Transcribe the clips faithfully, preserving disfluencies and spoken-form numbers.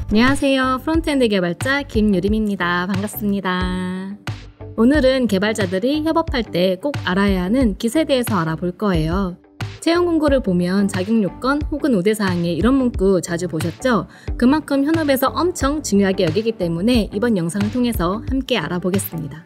안녕하세요. 프론트엔드 개발자 김유림입니다. 반갑습니다. 오늘은 개발자들이 협업할 때 꼭 알아야 하는 깃에 대해서 알아볼 거예요. 채용 공고를 보면 자격 요건 혹은 우대사항에 이런 문구 자주 보셨죠? 그만큼 현업에서 엄청 중요하게 여기기 때문에 이번 영상을 통해서 함께 알아보겠습니다.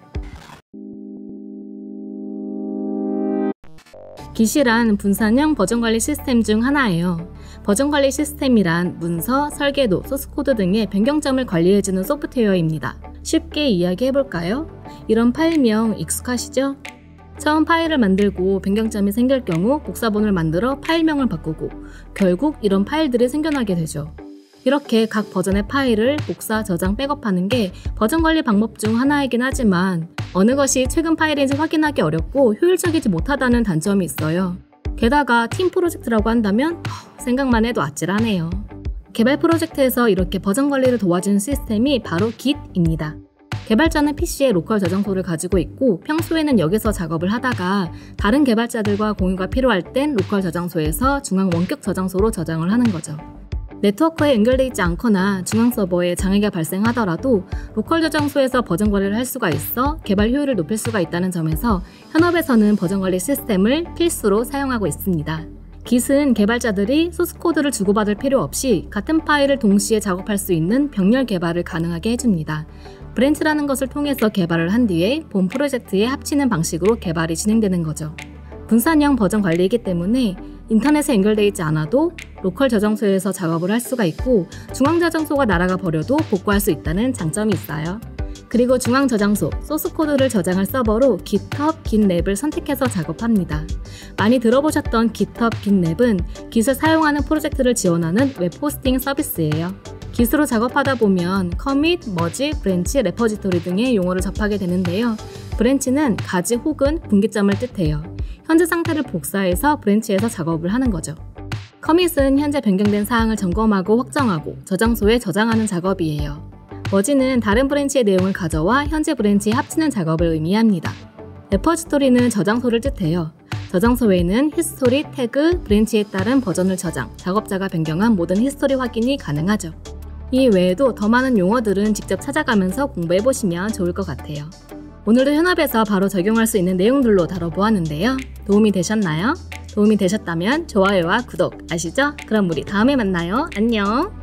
깃이란 분산형 버전관리 시스템 중 하나예요. 버전관리 시스템이란 문서, 설계도, 소스코드 등의 변경점을 관리해주는 소프트웨어입니다. 쉽게 이야기해볼까요? 이런 파일명 익숙하시죠? 처음 파일을 만들고 변경점이 생길 경우 복사본을 만들어 파일명을 바꾸고 결국 이런 파일들이 생겨나게 되죠. 이렇게 각 버전의 파일을 복사, 저장, 백업하는 게 버전관리 방법 중 하나이긴 하지만 어느 것이 최근 파일인지 확인하기 어렵고 효율적이지 못하다는 단점이 있어요. 게다가 팀 프로젝트라고 한다면 생각만 해도 아찔하네요. 개발 프로젝트에서 이렇게 버전 관리를 도와주는 시스템이 바로 깃입니다. 개발자는 피시에 로컬 저장소를 가지고 있고 평소에는 여기서 작업을 하다가 다른 개발자들과 공유가 필요할 땐 로컬 저장소에서 중앙 원격 저장소로 저장을 하는 거죠. 네트워크에 연결되어 있지 않거나 중앙 서버에 장애가 발생하더라도 로컬 저장소에서 버전 관리를 할 수가 있어 개발 효율을 높일 수가 있다는 점에서 현업에서는 버전 관리 시스템을 필수로 사용하고 있습니다. 깃은 개발자들이 소스코드를 주고받을 필요 없이 같은 파일을 동시에 작업할 수 있는 병렬 개발을 가능하게 해줍니다. 브랜치라는 것을 통해서 개발을 한 뒤에 본 프로젝트에 합치는 방식으로 개발이 진행되는 거죠. 분산형 버전 관리이기 때문에 인터넷에 연결되어 있지 않아도 로컬 저장소에서 작업을 할 수가 있고 중앙 저장소가 날아가 버려도 복구할 수 있다는 장점이 있어요. 그리고 중앙 저장소, 소스코드를 저장할 서버로 GitHub, GitLab을 선택해서 작업합니다. 많이 들어보셨던 GitHub, GitLab은 깃을 사용하는 프로젝트를 지원하는 웹 호스팅 서비스예요. 깃으로 작업하다 보면 커밋, 머지, 브랜치, 레퍼지토리 등의 용어를 접하게 되는데요. 브랜치는 가지 혹은 분기점을 뜻해요. 현재 상태를 복사해서 브랜치에서 작업을 하는 거죠. 커밋은 현재 변경된 사항을 점검하고 확정하고 저장소에 저장하는 작업이에요. 머지는 다른 브랜치의 내용을 가져와 현재 브랜치에 합치는 작업을 의미합니다. 레퍼지토리는 저장소를 뜻해요. 저장소에는 히스토리, 태그, 브랜치에 따른 버전을 저장, 작업자가 변경한 모든 히스토리 확인이 가능하죠. 이 외에도 더 많은 용어들은 직접 찾아가면서 공부해보시면 좋을 것 같아요. 오늘도 현업에서 바로 적용할 수 있는 내용들로 다뤄보았는데요. 도움이 되셨나요? 도움이 되셨다면 좋아요와 구독 아시죠? 그럼 우리 다음에 만나요. 안녕!